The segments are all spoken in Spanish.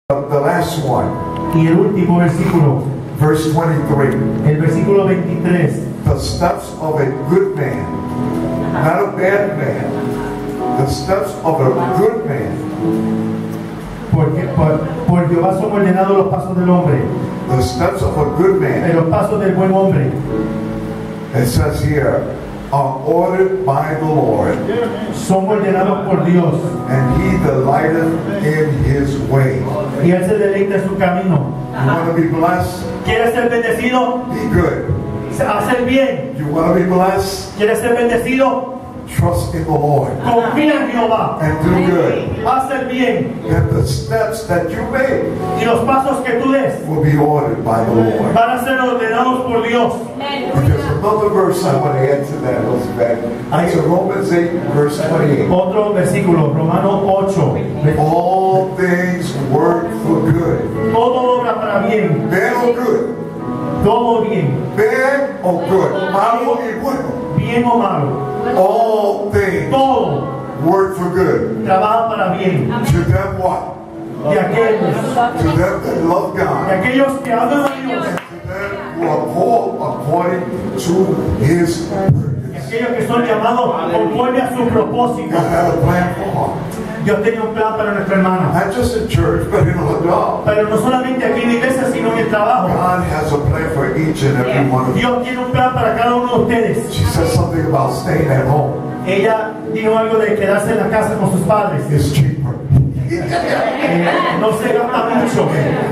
The last one, Y el último versículo, verse 23. el versículo 23. The steps of a good man, not a bad man. The steps of a good man. Porque por Jehová son ordenados los pasos del hombre, The steps of a good man, los pasos del buen hombre it says here, are ordered by the Lord, son ordenados por Dios, and he delighteth in his way. y Él se deleita en su camino. You want to be blessed? ¿Quieres ser bendecido? Be good. Hacer bien. You want to be blessed? ¿Quieres ser bendecido? Trust in the Lord Confía en Jehová. and do good. Haz el bien. That the steps that you make Y los pasos que tú des will be ordered by the Lord. van a ser ordenados por Dios. There's another verse I want to add to that, Elizabeth. It's Romans 8, verse 28. Otro versículo, Romanos 8. All things work for good. Todo obra para bien. Bad or good? Todo bien. Bad or good? Malo y bueno. Bien o malo. All things Todo work for good. trabaja para bien. To them what? De aquellos, To them that love de God. aquellos que aman a Dios. And to them who are called according to His De purpose. aquellos que son llamados conforme a su propósito. God had a plan for her. Dios tenía un plan para nuestra hermana. Not just in church, but in her job. Pero no solamente aquí en la iglesia, sino en el trabajo. God has a plan for each and every one of you. Dios tiene un plan para cada uno de ustedes. She said something about staying at home. Ella dijo algo de quedarse en la casa con sus padres. It's cheaper. No se gasta mucho.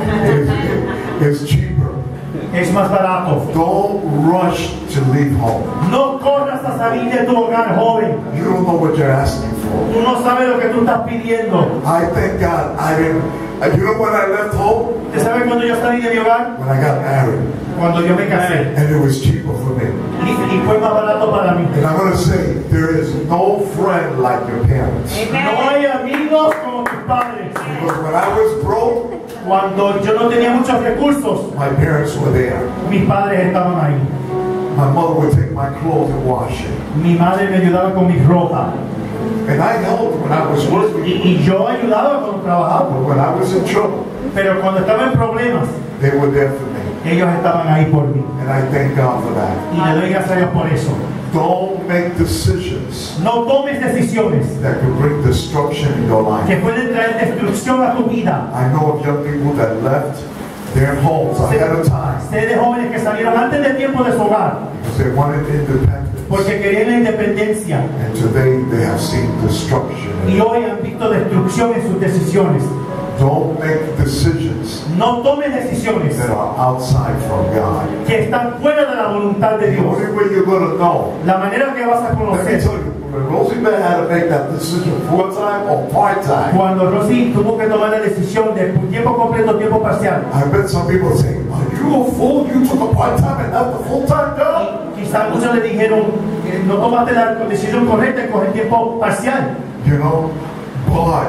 It's cheaper. Es más barato. Don't rush to leave home. No corras a salir de tu hogar, joven. You don't know what you're asking for. Tú no sabes lo que tú estás pidiendo. I thank God I didn't. You know when I left home? ¿Usted sabe cuando yo salí de mi hogar? When I got married. Cuando yo me casé. And it was cheaper for me. Y fue más barato para mí. And I'm going to say, there is no friend like your parents. No hay amigos como tus padres. Because when I was broke, Cuando yo no tenía muchos recursos, my parents were there. mis padres estaban ahí. My mother would take my clothes and wash it. Mi madre me ayudaba con mi ropa. And I helped when I was working. Y yo ayudaba cuando trabajaba. But when I was in trouble, Pero cuando estaba en problemas, they were there for me. ellos estaban ahí por mí. And I thank God for that. Y le doy gracias a Dios por eso. Don't make decisions No tomes decisiones that could bring destruction in your life. que pueden traer destrucción a tu vida. I know of young people that left their homes ahead of time Sé de jóvenes que salieron antes del tiempo de su hogar because they wanted independence. porque querían la independencia. And today they have seen destruction. Y hoy han visto destrucción en sus decisiones. Don't make decisions No tomes decisiones that are outside from God. que están fuera de la voluntad de The Dios. only way you're going to know, La manera que vas a let me conocer tell you, when Rosie Beth had to make that decision full-time or part-time, cuando Rosy tuvo que tomar la decisión de tiempo completo, tiempo parcial. I bet some people say, are you a fool? You took a part-time and not the full-time job? Quizás muchos le dijeron, no tomaste la decisión correcta en coger tiempo parcial. You know, but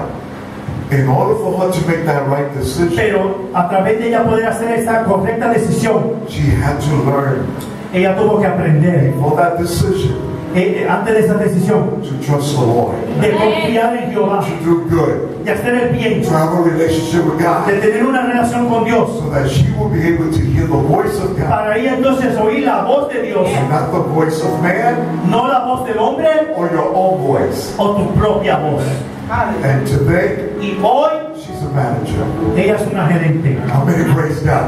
in order for her to make that right decision, Pero a través de ella poder hacer esa correcta decisión, she had to learn ella tuvo que aprender, for that decision antes de esa decisión, to trust the Lord, de confiar en Jehová, to do good, de hacer el bien, to have a relationship with de God, tener una relación con Dios, so that she will be able to hear the voice of God para ella entonces oír la voz de Dios, and not the voice of man no la voz del hombre or your own voice. o tu propia voz. And today, Y hoy she's a manager. ella es una gerente. How many praise God?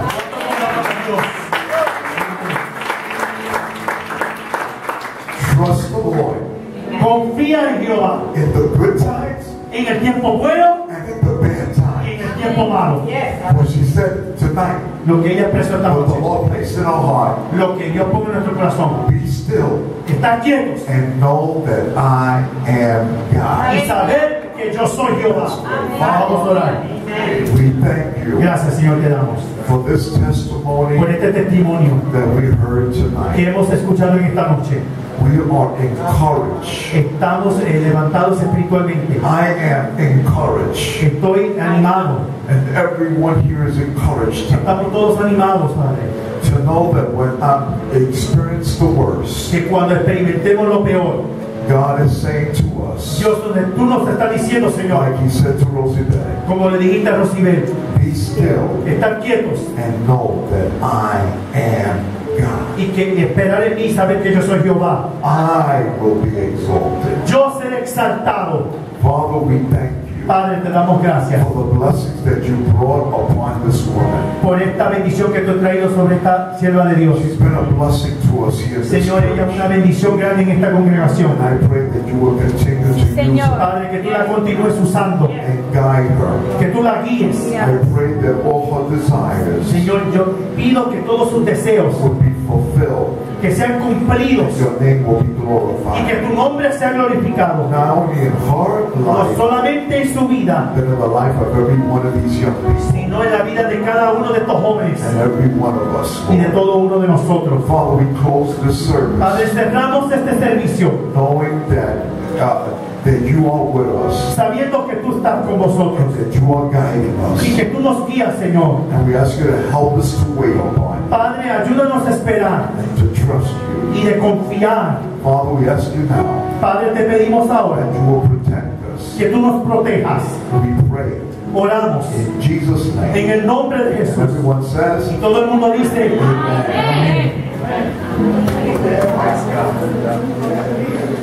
Trust the Lord Confía en Jehová in the good times en el tiempo bueno and in the bad y times. en el tiempo malo. What she said tonight, Lo que ella expresó esta what the noche, Lord placed in our heart, lo que Dios pone en nuestro corazón, be still estar quietos and know that I am God. y saber que yo soy Jehová. Vamos a orar. We thank you Gracias, Señor, te damos for this testimony por este testimonio that we heard que tonight. hemos escuchado en esta noche. We are encouraged. Estamos levantados espiritualmente. I am encouraged. Estoy animado. And everyone here is encouraged Estamos todos animados, Padre. to know that when I experience the worst, Que cuando experimentemos lo peor, God is saying to us, Dios, donde tú nos estás diciendo, Señor, like He said to Rosie Beth, como le dijiste a Rosibel, be be still estar quietos and know that I am God. y esperar en mí y saber que yo soy Jehová. I will be exalted. Yo seré exaltado. Father, we thank you Padre, te damos gracias for the blessings that you brought upon this woman. por esta bendición que tú has traído sobre esta sierva de Dios. She's been a blessing to us here in this Señor, ella es church. una bendición grande en esta congregación. And I pray that you will continue to use Señor. her Padre, que tú la continúes usando, and guide her. que tú la guíes. I pray that all her desires Señor, yo pido que todos sus deseos will be fulfilled. que sean cumplidos Your name will be y que glorified. tu nombre sea glorificado, Not only in her no life, solamente en su vida, but in the life of every one of these young people sino en la vida de cada uno de estos jóvenes and every one of us. y de Lord. todo uno de nosotros. Father, we close this Padre, service cerramos este servicio knowing that you are with us sabiendo que tú estás con nosotros and that you are guiding y us. que tú nos guías, Señor. And we ask you to help us to wait upon Padre, ayúdanos a esperar and to trust you. y de confiar. Father, we ask you now Padre, te pedimos ahora that you will protect us. que tú nos protejas. We pray Oramos in Jesus' en name. el nombre de And Jesús. everyone says, Y todo el mundo dice, Amen. Amén. Praise God.